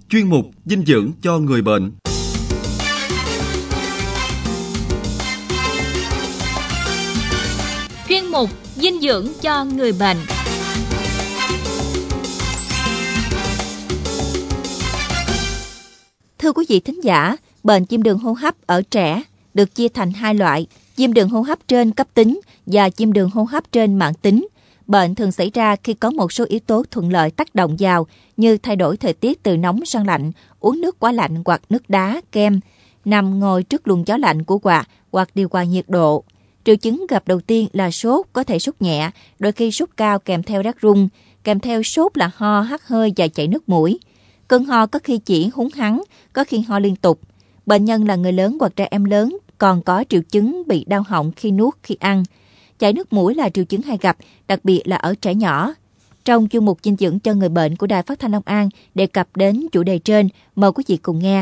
chuyên mục dinh dưỡng cho người bệnh. Chuyên mục dinh dưỡng cho người bệnh. Thưa quý vị thính giả, bệnh viêm đường hô hấp ở trẻ được chia thành hai loại: viêm đường hô hấp trên cấp tính và viêm đường hô hấp trên mãn tính. Bệnh thường xảy ra khi có một số yếu tố thuận lợi tác động vào, như thay đổi thời tiết từ nóng sang lạnh, uống nước quá lạnh hoặc nước đá, kem, nằm ngồi trước luồng gió lạnh của quạt hoặc điều hòa nhiệt độ. Triệu chứng gặp đầu tiên là sốt, có thể sốt nhẹ, đôi khi sốt cao kèm theo rát run, kèm theo sốt là ho, hắt hơi và chảy nước mũi. Cơn ho có khi chỉ húng hắng, có khi ho liên tục. Bệnh nhân là người lớn hoặc trẻ em lớn, còn có triệu chứng bị đau họng khi nuốt, khi ăn. Chảy nước mũi là triệu chứng hay gặp, đặc biệt là ở trẻ nhỏ. Trong chuyên mục dinh dưỡng cho người bệnh của Đài Phát thanh Long An đề cập đến chủ đề trên, mời quý vị cùng nghe.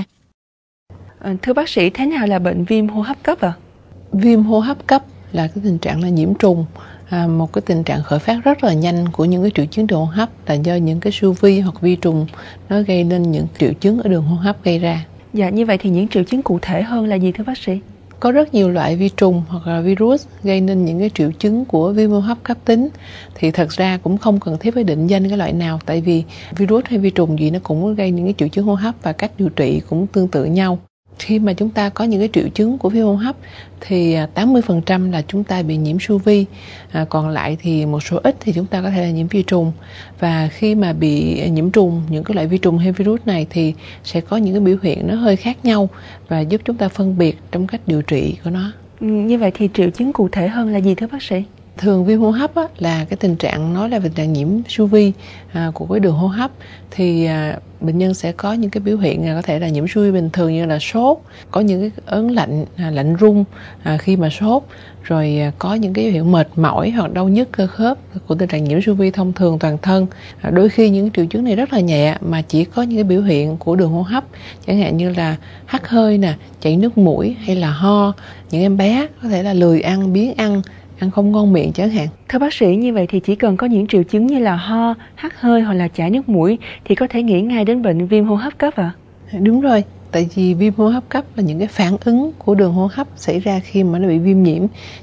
Thưa bác sĩ, thế nào là bệnh viêm hô hấp cấp ạ? Viêm hô hấp cấp là cái tình trạng là nhiễm trùng, một cái tình trạng khởi phát rất là nhanh của những cái triệu chứng đường hô hấp, là do những cái siêu vi hoặc vi trùng nó gây nên những triệu chứng ở đường hô hấp gây ra. Dạ, như vậy thì những triệu chứng cụ thể hơn là gì thưa bác sĩ? Có rất nhiều loại vi trùng hoặc là virus gây nên những cái triệu chứng của viêm hô hấp cấp tính. Thì thật ra cũng không cần thiết phải định danh cái loại nào, tại vì virus hay vi trùng gì nó cũng gây những cái triệu chứng hô hấp và cách điều trị cũng tương tự nhau. Khi mà chúng ta có những cái triệu chứng của viêm hô hấp thì 80% là chúng ta bị nhiễm siêu vi, còn lại thì một số ít thì chúng ta có thể là nhiễm vi trùng. Và khi mà bị nhiễm trùng, những cái loại vi trùng hay virus này thì sẽ có những cái biểu hiện nó hơi khác nhau và giúp chúng ta phân biệt trong cách điều trị của nó. Như vậy thì triệu chứng cụ thể hơn là gì thưa bác sĩ? Thường viêm hô hấp là cái tình trạng, nói là tình trạng nhiễm siêu vi của cái đường hô hấp, thì bệnh nhân sẽ có những cái biểu hiện có thể là nhiễm siêu vi bình thường như là sốt, có những cái ớn lạnh, lạnh run khi mà sốt, rồi có những cái biểu hiện mệt mỏi hoặc đau nhức cơ khớp của tình trạng nhiễm siêu vi thông thường toàn thân. Đôi khi những triệu chứng này rất là nhẹ mà chỉ có những cái biểu hiện của đường hô hấp, chẳng hạn như là hắt hơi nè, chảy nước mũi hay là ho. Những em bé có thể là lười ăn, biếng ăn không ngon miệng chẳng hạn. Thưa bác sĩ, như vậy thì chỉ cần có những triệu chứng như là ho, hắt hơi hoặc là chảy nước mũi thì có thể nghĩ ngay đến bệnh viêm hô hấp cấp ạ? Đúng rồi, tại vì viêm hô hấp cấp là những cái phản ứng của đường hô hấp xảy ra khi mà nó bị viêm nhiễm.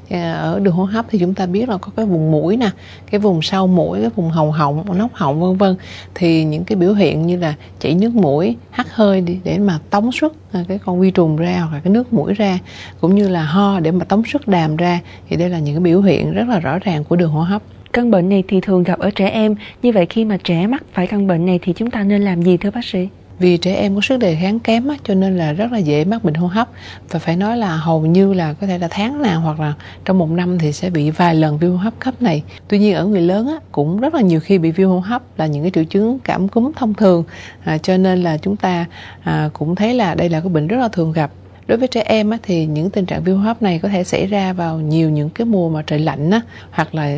Ở đường hô hấp thì chúng ta biết là có cái vùng mũi nè, cái vùng sau mũi, cái vùng hầu họng, nóc họng vân vân. Thì những cái biểu hiện như là chảy nước mũi, hắt hơi để mà tống xuất cái con vi trùng ra hoặc là cái nước mũi ra, cũng như là ho để mà tống xuất đàm ra, thì đây là những cái biểu hiện rất là rõ ràng của đường hô hấp. Căn bệnh này thì thường gặp ở trẻ em. Như vậy khi mà trẻ mắc phải căn bệnh này thì chúng ta nên làm gì thưa bác sĩ? Vì trẻ em có sức đề kháng kém cho nên là rất là dễ mắc bệnh hô hấp, và phải nói là hầu như là có thể là tháng nào hoặc là trong một năm thì sẽ bị vài lần viêm hô hấp cấp này. Tuy nhiên ở người lớn cũng rất là nhiều khi bị viêm hô hấp là những cái triệu chứng cảm cúm thông thường, cho nên là chúng ta cũng thấy là đây là cái bệnh rất là thường gặp. Đối với trẻ em thì những tình trạng viêm hô hấp này có thể xảy ra vào nhiều những cái mùa mà trời lạnh hoặc là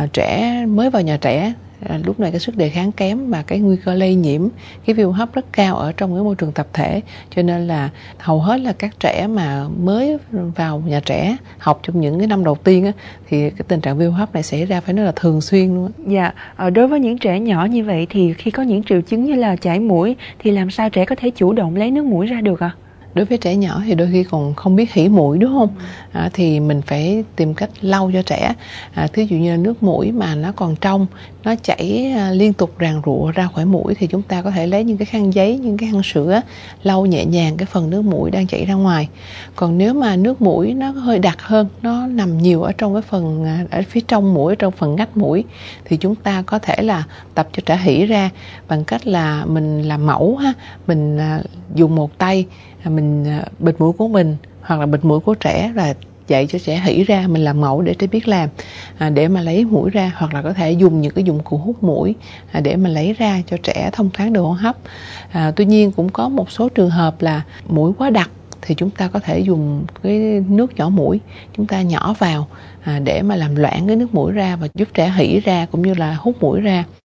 trẻ mới vào nhà trẻ. Lúc này cái sức đề kháng kém và cái nguy cơ lây nhiễm cái viêm hô hấp rất cao ở trong cái môi trường tập thể, cho nên là hầu hết là các trẻ mà mới vào nhà trẻ học trong những cái năm đầu tiên thì cái tình trạng viêm hô hấp này xảy ra phải nói là thường xuyên luôn. Dạ, đối với những trẻ nhỏ như vậy thì khi có những triệu chứng như là chảy mũi thì làm sao trẻ có thể chủ động lấy nước mũi ra được ạ? Đối với trẻ nhỏ thì đôi khi còn không biết hỉ mũi, đúng không? Thì mình phải tìm cách lau cho trẻ. Thí dụ như là nước mũi mà nó còn trong, nó chảy liên tục ràn rụa ra khỏi mũi thì chúng ta có thể lấy những cái khăn giấy, những cái khăn sữa lau nhẹ nhàng cái phần nước mũi đang chảy ra ngoài. Còn nếu mà nước mũi nó hơi đặc hơn, nó nằm nhiều ở trong cái phần ở phía trong mũi, ở trong phần ngách mũi, thì chúng ta có thể là tập cho trẻ hỉ ra bằng cách là mình làm mẫu mình dùng một tay mình bịt mũi của mình hoặc là bịt mũi của trẻ, là dạy cho trẻ hỉ ra, mình làm mẫu để trẻ biết làm để mà lấy mũi ra, hoặc là có thể dùng những cái dụng cụ hút mũi để mà lấy ra cho trẻ thông thoáng đường hô hấp. Tuy nhiên cũng có một số trường hợp là mũi quá đặc thì chúng ta có thể dùng cái nước nhỏ mũi, chúng ta nhỏ vào để mà làm loãng cái nước mũi ra và giúp trẻ hỉ ra cũng như là hút mũi ra.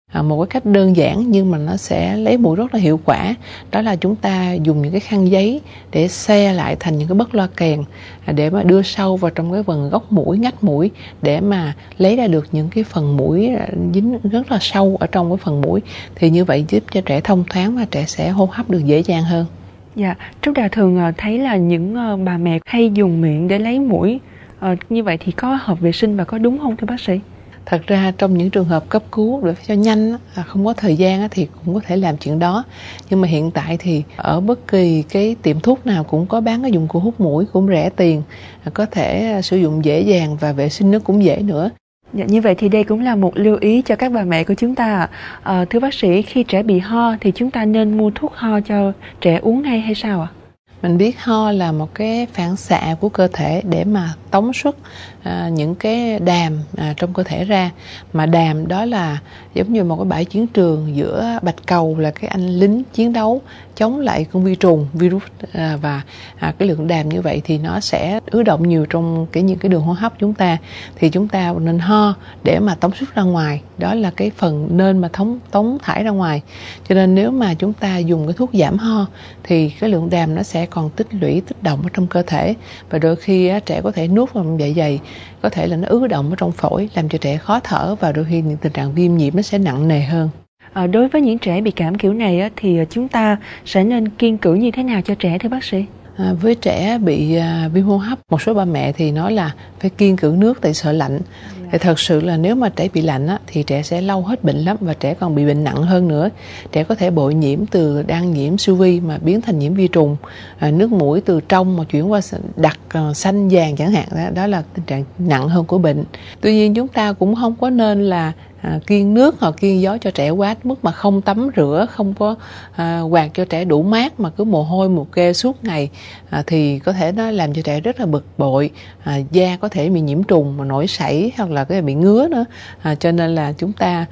Một cái cách đơn giản nhưng mà nó sẽ lấy mũi rất là hiệu quả, đó là chúng ta dùng những cái khăn giấy để xe lại thành những cái bất loa kèn, để mà đưa sâu vào trong cái phần gốc mũi, ngách mũi, để mà lấy ra được những cái phần mũi dính rất là sâu ở trong cái phần mũi. Thì như vậy giúp cho trẻ thông thoáng và trẻ sẽ hô hấp được dễ dàng hơn. Dạ, Trúc Đào thường thấy là những bà mẹ hay dùng miệng để lấy mũi. Như vậy thì có hợp vệ sinh và có đúng không thưa bác sĩ? Thật ra trong những trường hợp cấp cứu để cho nhanh, không có thời gian thì cũng có thể làm chuyện đó. Nhưng mà hiện tại thì ở bất kỳ cái tiệm thuốc nào cũng có bán cái dụng cụ hút mũi, cũng rẻ tiền, có thể sử dụng dễ dàng và vệ sinh nó cũng dễ nữa. Dạ, như vậy thì đây cũng là một lưu ý cho các bà mẹ của chúng ta. Thưa bác sĩ, khi trẻ bị ho thì chúng ta nên mua thuốc ho cho trẻ uống ngay hay sao ạ? Mình biết ho là một cái phản xạ của cơ thể để mà tống xuất những cái đàm trong cơ thể ra. Mà đàm đó là giống như một cái bãi chiến trường giữa bạch cầu là cái anh lính chiến đấu chống lại con vi trùng, virus, và cái lượng đàm như vậy thì nó sẽ ứ động nhiều trong những cái đường hô hấp chúng ta. Thì chúng ta nên ho để mà tống xuất ra ngoài. Đó là cái phần nên mà tống thải ra ngoài. Cho nên nếu mà chúng ta dùng cái thuốc giảm ho thì cái lượng đàm nó sẽ còn tích lũy, tích động ở trong cơ thể. Và đôi khi trẻ có thể nuốt vào dạ dày, có thể là nó ứ động ở trong phổi, làm cho trẻ khó thở, và đôi khi những tình trạng viêm nhiễm nó sẽ nặng nề hơn. Đối với những trẻ bị cảm kiểu này thì chúng ta sẽ nên kiêng cữ như thế nào cho trẻ thưa bác sĩ? Với trẻ bị viêm hô hấp, một số ba mẹ thì nói là phải kiêng cữ nước tại sợ lạnh. Thì thật sự là nếu mà trẻ bị lạnh thì trẻ sẽ lâu hết bệnh lắm, và trẻ còn bị bệnh nặng hơn nữa. Trẻ có thể bội nhiễm từ đang nhiễm siêu vi mà biến thành nhiễm vi trùng, nước mũi từ trong mà chuyển qua đặc xanh vàng chẳng hạn. Đó là tình trạng nặng hơn của bệnh. Tuy nhiên chúng ta cũng không có nên là kiêng nước hoặc kiêng gió cho trẻ quá mức mà không tắm rửa, không có quạt cho trẻ đủ mát mà cứ mồ hôi mồ kê suốt ngày, thì có thể nó làm cho trẻ rất là bực bội, da có thể bị nhiễm trùng mà nổi sảy hoặc là có thể bị ngứa nữa. Cho nên là chúng ta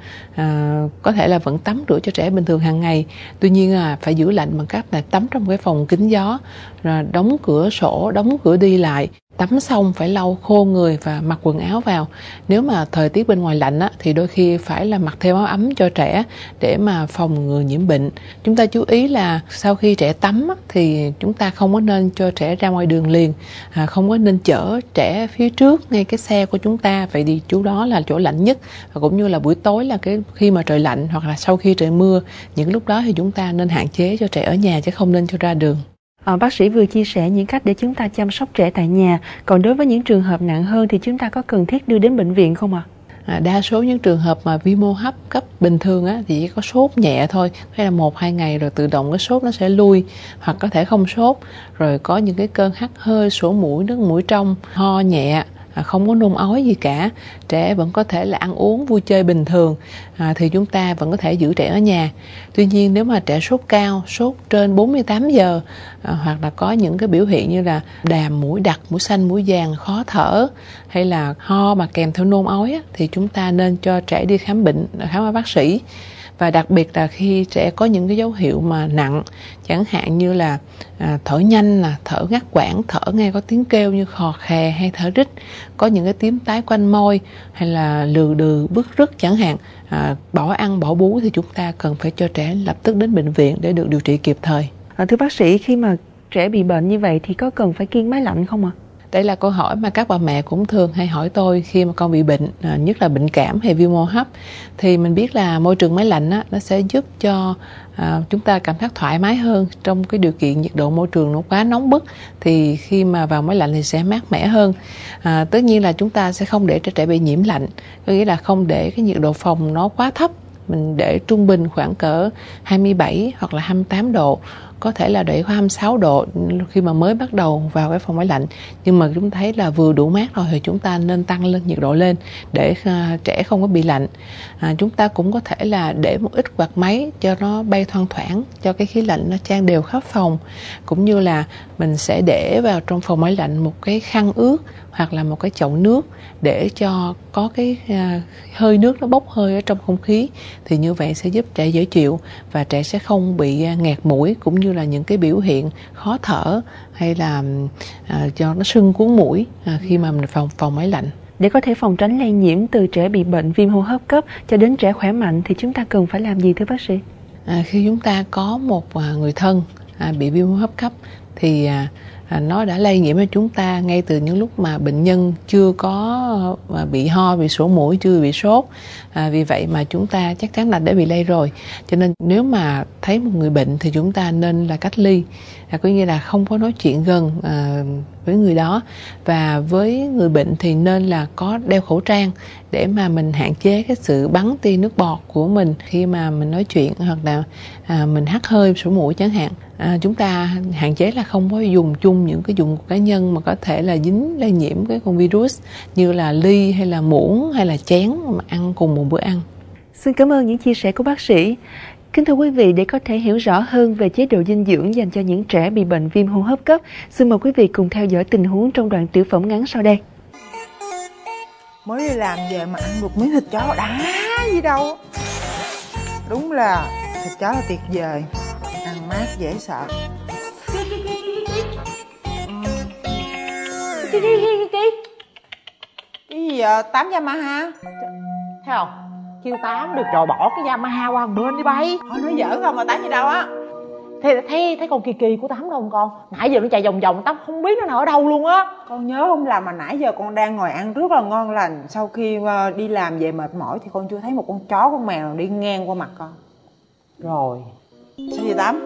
có thể là vẫn tắm rửa cho trẻ bình thường hàng ngày. Tuy nhiên phải giữ lạnh bằng cách là tắm trong cái phòng kín gió, rồi đóng cửa sổ, đóng cửa đi lại. Tắm xong phải lau khô người và mặc quần áo vào. Nếu mà thời tiết bên ngoài lạnh thì đôi khi phải là mặc thêm áo ấm cho trẻ để mà phòng ngừa nhiễm bệnh. Chúng ta chú ý là sau khi trẻ tắm thì chúng ta không có nên cho trẻ ra ngoài đường liền, không có nên chở trẻ phía trước ngay cái xe của chúng ta. Vậy thì chỗ đó là chỗ lạnh nhất, và cũng như là buổi tối là khi mà trời lạnh hoặc là sau khi trời mưa, những lúc đó thì chúng ta nên hạn chế cho trẻ ở nhà chứ không nên cho ra đường. Bác sĩ vừa chia sẻ những cách để chúng ta chăm sóc trẻ tại nhà. Còn đối với những trường hợp nặng hơn thì chúng ta có cần thiết đưa đến bệnh viện không ạ? Đa số những trường hợp mà viêm hô hấp cấp bình thường thì chỉ có sốt nhẹ thôi, hay là 1-2 ngày rồi tự động cái sốt nó sẽ lui, hoặc có thể không sốt, rồi có những cái cơn hắt hơi, sổ mũi, nước mũi trong, ho nhẹ, không có nôn ói gì cả, trẻ vẫn có thể là ăn uống vui chơi bình thường, thì chúng ta vẫn có thể giữ trẻ ở nhà. Tuy nhiên nếu mà trẻ sốt cao, sốt trên 48 giờ, hoặc là có những cái biểu hiện như là đàm mũi đặc, mũi xanh, mũi vàng, khó thở, hay là ho mà kèm theo nôn ói thì chúng ta nên cho trẻ đi khám bệnh, khám ở bác sĩ. Và đặc biệt là khi trẻ có những cái dấu hiệu mà nặng, chẳng hạn như là thở nhanh, thở ngắt quãng, thở nghe có tiếng kêu như khò khè hay thở rít, có những cái tím tái quanh môi, hay là lừ đừ, bứt rứt chẳng hạn, bỏ ăn, bỏ bú, thì chúng ta cần phải cho trẻ lập tức đến bệnh viện để được điều trị kịp thời. Thưa bác sĩ, khi mà trẻ bị bệnh như vậy thì có cần phải kiêng máy lạnh không ạ? Đây là câu hỏi mà các bà mẹ cũng thường hay hỏi tôi khi mà con bị bệnh, nhất là bệnh cảm hay viêm hô hấp. Thì mình biết là môi trường máy lạnh nó sẽ giúp cho chúng ta cảm giác thoải mái hơn trong cái điều kiện nhiệt độ môi trường nó quá nóng bức. Thì khi mà vào máy lạnh thì sẽ mát mẻ hơn. Tất nhiên là chúng ta sẽ không để cho trẻ bị nhiễm lạnh, có nghĩa là không để cái nhiệt độ phòng nó quá thấp. Mình để trung bình khoảng cỡ 27 hoặc là 28 độ, có thể là để có 26 độ khi mà mới bắt đầu vào cái phòng máy lạnh. Nhưng mà chúng thấy là vừa đủ mát rồi thì chúng ta nên tăng lên nhiệt độ lên để trẻ không có bị lạnh. Chúng ta cũng có thể là để một ít quạt máy cho nó bay thoang thoảng, cho cái khí lạnh nó chan đều khắp phòng. Cũng như là mình sẽ để vào trong phòng máy lạnh một cái khăn ướt hoặc là một cái chậu nước để cho có cái hơi nước nó bốc hơi ở trong không khí. Thì như vậy sẽ giúp trẻ dễ chịu và trẻ sẽ không bị nghẹt mũi, cũng như là những cái biểu hiện khó thở hay là cho nó sưng cuốn mũi khi mà mình phòng máy lạnh. Để có thể phòng tránh lây nhiễm từ trẻ bị bệnh viêm hô hấp cấp cho đến trẻ khỏe mạnh thì chúng ta cần phải làm gì thưa bác sĩ? Khi chúng ta có một người thân bị viêm hô hấp cấp thì nó đã lây nhiễm cho chúng ta ngay từ những lúc mà bệnh nhân chưa có bị ho, bị sổ mũi, chưa bị sốt. Vì vậy mà chúng ta chắc chắn là đã bị lây rồi. Cho nên nếu mà thấy một người bệnh thì chúng ta nên là cách ly, có nghĩa là không có nói chuyện gần với người đó. Và với người bệnh thì nên là có đeo khẩu trang để mà mình hạn chế cái sự bắn tia nước bọt của mình khi mà mình nói chuyện, hoặc là mình hắt hơi sổ mũi chẳng hạn. Chúng ta hạn chế là không có dùng chung những cái dụng cụ cá nhân mà có thể là dính lây nhiễm cái con virus, như là ly hay là muỗng hay là chén mà ăn cùng một bữa ăn. Xin cảm ơn những chia sẻ của bác sĩ. Kính thưa quý vị, để có thể hiểu rõ hơn về chế độ dinh dưỡng dành cho những trẻ bị bệnh viêm hô hấp cấp, xin mời quý vị cùng theo dõi tình huống trong đoạn tiểu phẩm ngắn sau đây. Mới đi làm về mà ăn được miếng thịt chó đã gì đâu. Đúng là thịt chó là tuyệt vời, ăn mát dễ sợ. Cái gì vậy? 8 Yamaha? Thấy không? Kêu Tám được rồi, bỏ cái Yamaha qua một bên đi bay. Thôi nói giỡn không mà 8 gì đâu á. Thấy con Kiki của Tám đâu không con? Nãy giờ nó chạy vòng vòng, Tám không biết nó nằm ở đâu luôn á. Con nhớ không làm mà nãy giờ con đang ngồi ăn rất là ngon lành. Sau khi đi làm về mệt mỏi thì con chưa thấy một con chó con mèo nào đi ngang qua mặt con. Rồi. Sao vậy Tám?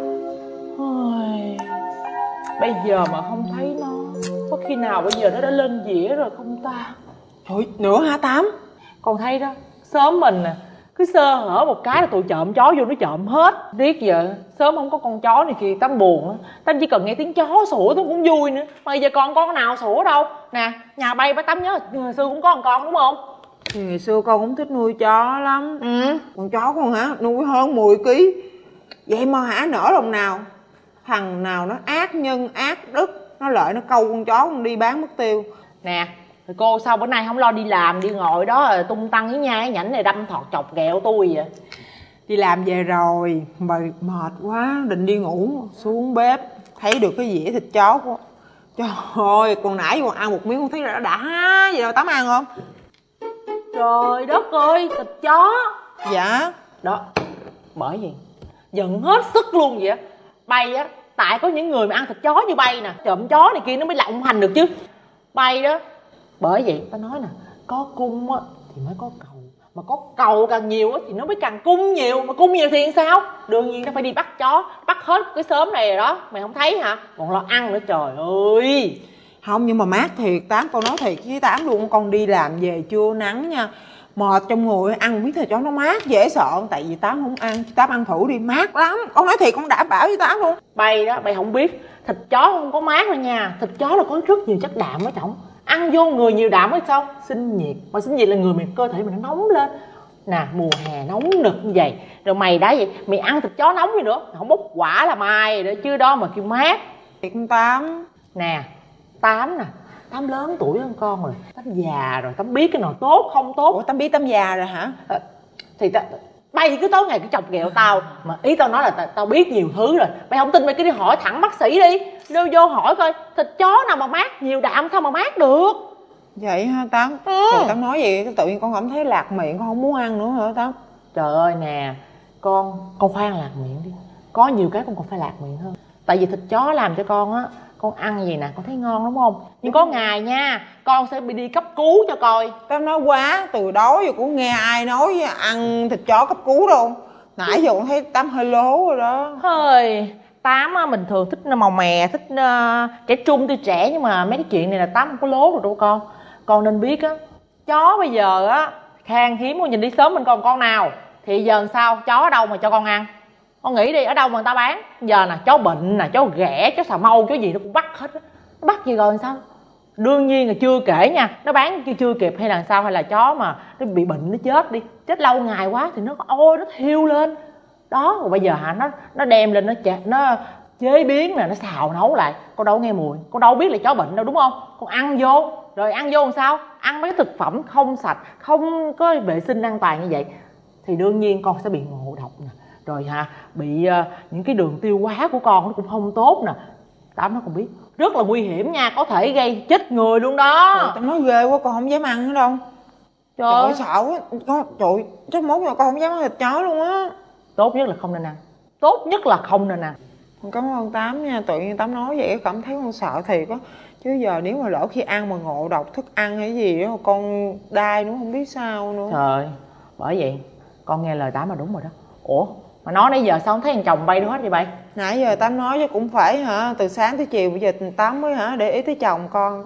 Ôi, bây giờ mà không thấy nó, có khi nào bây giờ nó đã lên dĩa rồi không ta? Trời, nữa hả Tám? Con thấy đó, xóm mình nè, cứ sơ hở một cái là tụi trộm chó vô nó trộm hết. Riết giờ sớm không có con chó này kia Tám buồn á. Tám chỉ cần nghe tiếng chó sủa Tám cũng vui nữa. Mà giờ còn con nào sủa đâu. Nè, nhà bay bác Tám nhớ ngày xưa cũng có một con đúng không? Thì ngày xưa con cũng thích nuôi chó lắm. Con chó con hả, nuôi hơn 10 kg. Vậy mà hả, nỡ lòng nào thằng nào nó ác nhân ác đức, nó lợi nó câu con chó con đi bán mất tiêu. Nè, rồi cô sao bữa nay không lo đi làm, đi ngồi đó rồi tung tăng với nhai nhảnh này đâm thọt chọc ghẹo tôi vậy? Đi làm về rồi mà mệt quá định đi ngủ, xuống bếp thấy được cái dĩa thịt chó của, trời ơi, còn nãy còn ăn một miếng con thấy đã vậy đâu. Tám ăn không? Trời đất ơi, thịt chó. Dạ. Đó, bởi vì giận hết sức luôn vậy á. Bay á, tại có những người mà ăn thịt chó như bay nè, trộm chó này kia nó mới lộng hành được chứ. Bay đó, bởi vậy tao nói nè, có cung á thì mới có cầu, mà có cầu càng nhiều á thì nó mới càng cung nhiều, mà cung nhiều thì sao? Đương nhiên nó phải đi bắt chó, bắt hết cái xóm này rồi đó, mày không thấy hả? Còn lo ăn nữa, trời ơi. Không, nhưng mà mát thiệt Tám, con nói thiệt với Tám luôn, con đi làm về trưa nắng nha, mệt trong người, ăn miếng thịt chó nó mát dễ sợ. Tại vì Tám không ăn, Tám ăn thử đi, mát lắm. Con nói thiệt, con đảm bảo với Tám luôn. Bay đó, bay không biết, thịt chó không có mát đâu nha. Thịt chó là có rất nhiều chất đạm ở trong, ăn vô người nhiều đạm hay sao? Sinh nhiệt, mà sinh nhiệt là người mình, cơ thể mình nó nóng lên. Nè, mùa hè nóng nực như vậy, rồi mày đã vậy, mày ăn thịt chó nóng gì nữa, không bốc quả là mai rồi chứ đó mà kêu mát. Thiệt con Tám. Nè, Tám nè, Tám lớn tuổi hơn con rồi, Tám già rồi, Tám biết cái nào tốt không tốt. Ủa, Tám biết Tám già rồi hả? Thì bay thì cứ tối ngày cứ chọc ghẹo tao, mà ý tao nói là tao biết nhiều thứ rồi. Mày không tin mày cứ đi hỏi thẳng bác sĩ đi, đưa vô hỏi coi thịt chó nào mà mát, nhiều đạm sao mà mát được. Vậy hả Tám? Rồi Tám nói vậy tự nhiên con cảm thấy lạc miệng, con không muốn ăn nữa hả Tám? Trời ơi nè, con khoan lạc miệng đi, có nhiều cái con còn phải lạc miệng hơn. Tại vì thịt chó làm cho con á, con ăn gì nè con thấy ngon đúng không, nhưng có ngày nha con sẽ bị đi cấp cứu cho coi. Tám nói quá, từ đó giờ cũng nghe ai nói ăn thịt chó cấp cứu đâu. Nãy giờ con thấy Tám hơi lố rồi đó. Hơi Tám á, mình thường thích màu mè, thích trẻ trung tươi trẻ, nhưng mà mấy cái chuyện này là Tám không có lố rồi đâu con. Con nên biết á, chó bây giờ á khan hiếm, con nhìn đi sớm mình còn con nào thì giờ sao, chó ở đâu mà cho con ăn? Con nghĩ đi, ở đâu mà người ta bán giờ nè, chó bệnh nè, chó ghẻ, chó xà mâu, chó gì nó cũng bắt hết á. Nó bắt gì rồi sao? Đương nhiên là chưa kể nha, nó bán chưa kịp hay là sao, hay là chó mà nó bị bệnh nó chết đi, chết lâu ngày quá thì nó ôi nó thiêu lên đó. Rồi bây giờ hả, nó đem lên nó chế biến nè, nó xào nấu lại, con đâu nghe mùi, con đâu biết là chó bệnh đâu đúng không? Con ăn vô rồi ăn vô làm sao? Ăn mấy cái thực phẩm không sạch, không có vệ sinh an toàn như vậy thì đương nhiên con sẽ bị ngộ độc nè, rồi hả bị những cái đường tiêu hóa của con nó cũng không tốt nè. Tám nó còn biết rất là nguy hiểm nha, có thể gây chết người luôn đó. Trời, tao nói ghê quá, con không dám ăn nữa đâu. Trời ơi sợ quá. Trời, chắc mốt rồi con không dám ăn thịt chó luôn á. Tốt nhất là không nên ăn. Tốt nhất là không nên ăn. Con cảm ơn Tám nha, tự nhiên Tám nói vậy cảm thấy con sợ thiệt á. Chứ giờ nếu mà lỡ khi ăn mà ngộ độc thức ăn hay gì đó, con đai nữa không biết sao nữa. Trời, bởi vậy con nghe lời Tám là đúng rồi đó. Ủa mà nói nãy giờ sao không thấy thằng chồng bay đâu hết vậy bay? Nãy giờ Tám nói chứ cũng phải hả, từ sáng tới chiều bây giờ Tám mới hả để ý tới chồng con.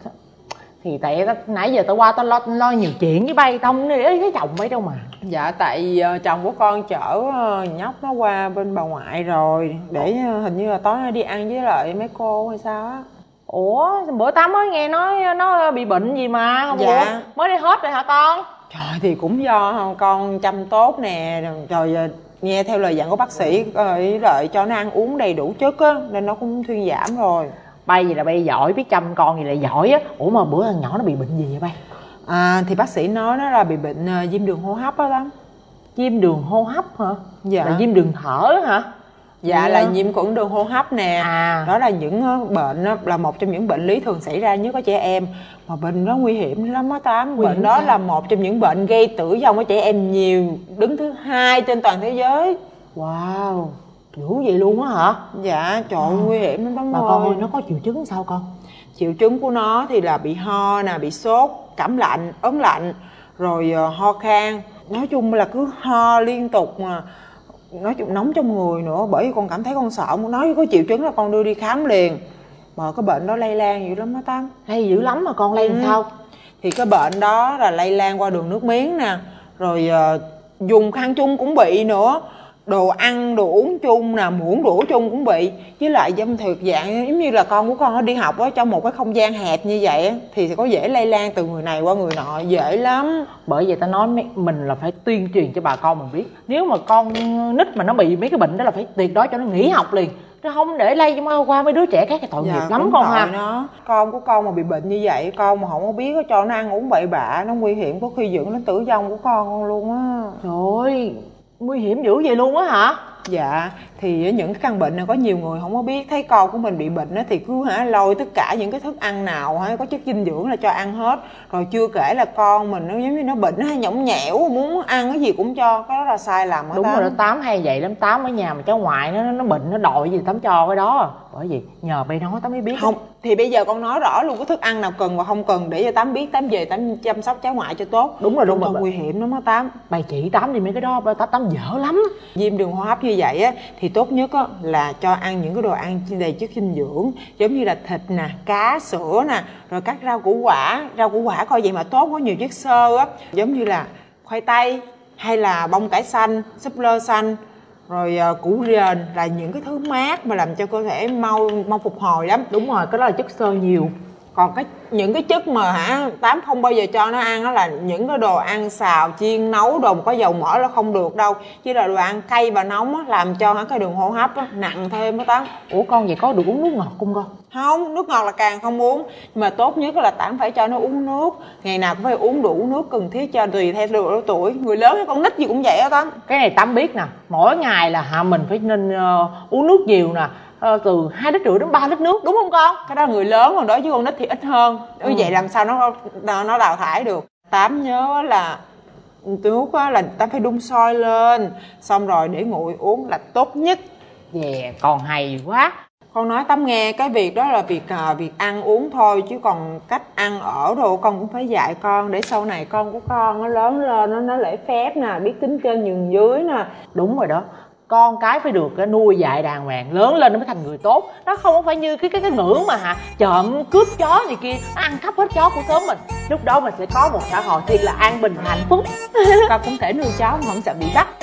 Thì tại nãy giờ tao qua tao lo nhiều chuyện với bay, tao không để ý thấy chồng bay đâu mà. Dạ tại chồng của con chở nhóc nó qua bên bà ngoại rồi, để hình như là tối nay đi ăn với lại mấy cô hay sao á. Ủa bữa Tám mới nghe nói nó bị bệnh gì mà không? Dạ. Ủa, mới đi hết rồi hả con? Trời thì cũng do con chăm tốt nè, rồi nghe theo lời dặn của bác sĩ rồi cho nó ăn uống đầy đủ chất á, nên nó cũng thuyên giảm rồi. Bay gì là bay giỏi, biết chăm con gì là giỏi á. Ủa mà bữa thằng nhỏ nó bị bệnh gì vậy bay? Thì bác sĩ nói nó là bị bệnh viêm đường hô hấp á Tám. Viêm đường hô hấp hả? Dạ. Là viêm đường thở hả? Dạ là nhiễm khuẩn đường hô hấp nè. À. Đó là những bệnh đó, là một trong những bệnh lý thường xảy ra nhất ở trẻ em. Mà bệnh đó nguy hiểm lắm á Tám. Bệnh đó là một trong những bệnh gây tử vong ở trẻ em nhiều, đứng thứ 2 trên toàn thế giới. Wow, dữ vậy luôn á hả? Dạ trời ơi, nguy hiểm lắm Tám mà ơi. con ơi, nó có triệu chứng sao con? Triệu chứng của nó thì là bị ho nè, bị sốt, cảm lạnh, ớn lạnh, rồi ho khan. Nói chung là cứ ho liên tục mà. Nói chung nóng trong người nữa, bởi vì con cảm thấy con sợ, muốn nói có triệu chứng là con đưa đi khám liền. Mà cái bệnh đó lây lan dữ lắm đó Tám. Lây dữ lắm mà con lây làm sao? Thì cái bệnh đó là lây lan qua đường nước miếng nè, rồi dùng khăn chung cũng bị nữa, đồ ăn đồ uống chung nè, muỗng đũa chung cũng bị. Với lại dâm thực dạng giống như là con của con nó đi học ở trong một cái không gian hẹp như vậy á, thì có dễ lây lan từ người này qua người nọ, dễ lắm. Bởi vậy ta nói mình là phải tuyên truyền cho bà con mình biết, nếu mà con nít mà nó bị mấy cái bệnh đó là phải tuyệt đối cho nó nghỉ học liền, nó không để lây qua mấy đứa trẻ khác, thì tội nghiệp lắm con ha. Nó con của con mà bị bệnh như vậy, con mà không có biết cho nó ăn uống bậy bạ, nó nguy hiểm, có khi dẫn đến tử vong của con luôn á. Trời ơi, nguy hiểm dữ vậy luôn á hả? Dạ, thì những cái căn bệnh này có nhiều người không có biết, thấy con của mình bị bệnh đó thì cứ lôi tất cả những cái thức ăn nào có chất dinh dưỡng là cho ăn hết. Rồi chưa kể là con mình nó giống như nó bệnh, nó hay nhõng nhẽo, muốn ăn cái gì cũng cho, cái đó là sai lầm đó. Đúng rồi đó, Tám hay vậy lắm. Tám ở nhà mà cháu ngoại nó bệnh, nó đòi gì Tám cho cái đó. Bởi vì nhờ bay nói Tám mới biết. Không, thì bây giờ con nói rõ luôn cái thức ăn nào cần và không cần để cho Tám biết, Tám về Tám chăm sóc cháu ngoại cho tốt. Đúng rồi, đúng rồi. Nguy hiểm lắm á Tám. Bày chỉ Tám đi mấy cái đó, Tám dở lắm. Viêm đường hô hấp như vậy á thì tốt nhất á là cho ăn những cái đồ ăn đầy chất dinh dưỡng, giống như là thịt nè, cá, sữa nè, rồi các rau củ quả coi vậy mà tốt, có nhiều chất xơ á, giống như là khoai tây hay là bông cải xanh, súp lơ xanh, rồi củ rền, là những cái thứ mát mà làm cho cơ thể mau phục hồi lắm. Đúng rồi, cái đó là chất xơ nhiều. Còn những cái chất mà Tám không bao giờ cho nó ăn đó là những cái đồ ăn xào, chiên, nấu, đồ mà có dầu mỡ là không được đâu. Chứ là đồ ăn cay và nóng á, làm cho cái đường hô hấp nặng thêm đó Tám. Ủa con vậy có được uống nước ngọt không con? Không, nước ngọt là càng không uống. Nhưng mà tốt nhất là Tám phải cho nó uống nước. Ngày nào cũng phải uống đủ nước cần thiết cho tùy theo độ tuổi. Người lớn hay con nít gì cũng vậy đó Tám. Cái này Tám biết nè, mỗi ngày là mình phải nên uống nước nhiều nè. Từ 2,5 lít đến 3 lít nước, đúng không con? Cái đó là người lớn, còn đối với con nít thì ít hơn. Như vậy làm sao nó đào thải được. Tám nhớ là nước là Tám phải đun sôi lên, xong rồi để nguội uống là tốt nhất. Yeah, con hay quá. Con nói Tám nghe, cái việc đó là việc ăn uống thôi, chứ còn cách ăn ở đồ con cũng phải dạy con, để sau này con của con nó lớn lên nó lễ phép nè, biết tính trên nhường dưới nè. Đúng rồi đó, con cái phải được nuôi dạy đàng hoàng, lớn lên nó mới thành người tốt. Nó không phải như cái ngưỡng mà trộm cướp chó này kia, nó ăn cắp hết chó của xóm mình. Lúc đó mình sẽ có một xã hội thiệt là an bình hạnh phúc. Con cũng thể nuôi chó mà không sợ bị bắt.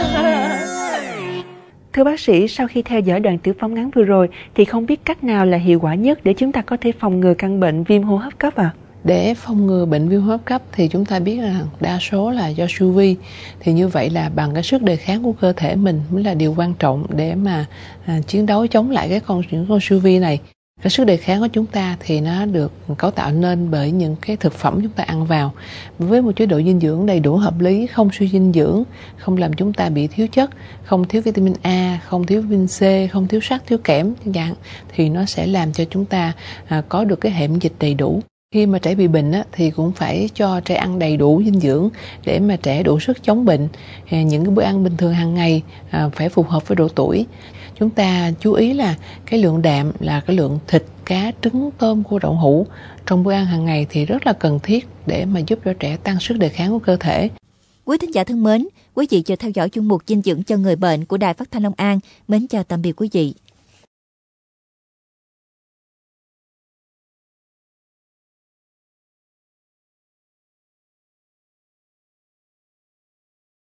Thưa bác sĩ, sau khi theo dõi đoạn tiểu phóng ngắn vừa rồi thì không biết cách nào là hiệu quả nhất để chúng ta có thể phòng ngừa căn bệnh viêm hô hấp cấp ạ? Để phòng ngừa bệnh viêm hô hấp cấp thì chúng ta biết rằng đa số là do siêu vi. Thì như vậy là bằng cái sức đề kháng của cơ thể mình mới là điều quan trọng để mà chiến đấu chống lại những con siêu vi này. Cái sức đề kháng của chúng ta thì nó được cấu tạo nên bởi những cái thực phẩm chúng ta ăn vào. Với một chế độ dinh dưỡng đầy đủ hợp lý, không suy dinh dưỡng, không làm chúng ta bị thiếu chất, không thiếu vitamin A, không thiếu vitamin C, không thiếu sắt, thiếu kẽm chẳng hạn, thì nó sẽ làm cho chúng ta có được cái hệ miễn dịch đầy đủ. Khi mà trẻ bị bệnh thì cũng phải cho trẻ ăn đầy đủ dinh dưỡng để mà trẻ đủ sức chống bệnh. Những cái bữa ăn bình thường hàng ngày phải phù hợp với độ tuổi. Chúng ta chú ý là cái lượng đạm là cái lượng thịt, cá, trứng, tôm, cua, đậu hũ trong bữa ăn hàng ngày thì rất là cần thiết để mà giúp cho trẻ tăng sức đề kháng của cơ thể. Quý thính giả thân mến, quý vị vừa theo dõi chuyên mục dinh dưỡng cho người bệnh của Đài Phát thanh Long An. Mến chào tạm biệt quý vị.